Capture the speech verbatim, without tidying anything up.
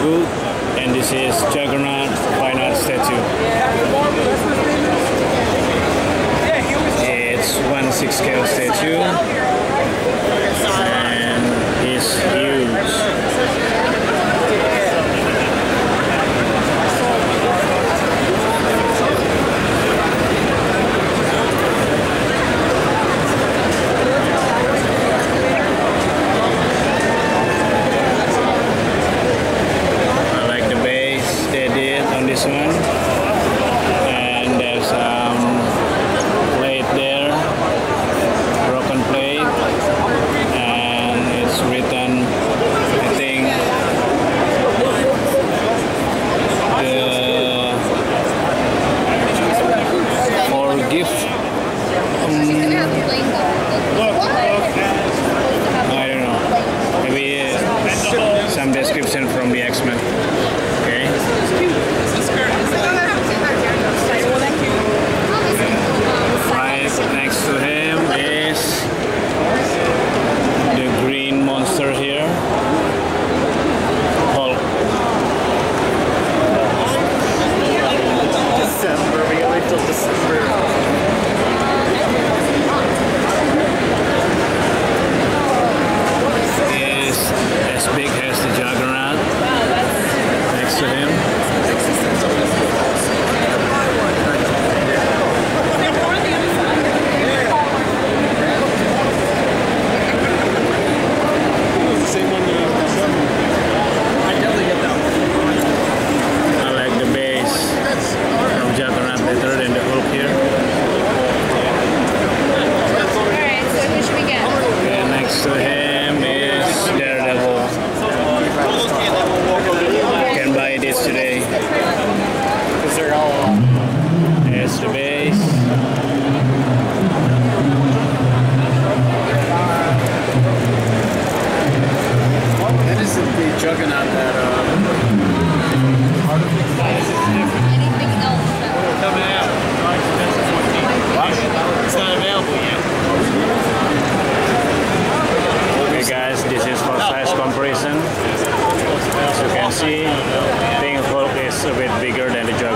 booth, and this is Juggernaut fine art statue. It's one six scale statue, and it's huge. This one, and there's um plate there, broken plate, and it's written, I think, the forgive. Um, I don't know. Maybe uh, some description from the X-Men. Okay. Right next to him is the green monster here, Hulk. December, we gotta wait till December. Is as big as the Juggernaut next to him. To him is DareDevil. You can buy this today. Here's the base. That isn't the Juggernaut that uh anything else coming out. It's not available yet. Okay guys, this is for size comparison. As you can see, I think Hulk is a bit bigger than the Juggernaut.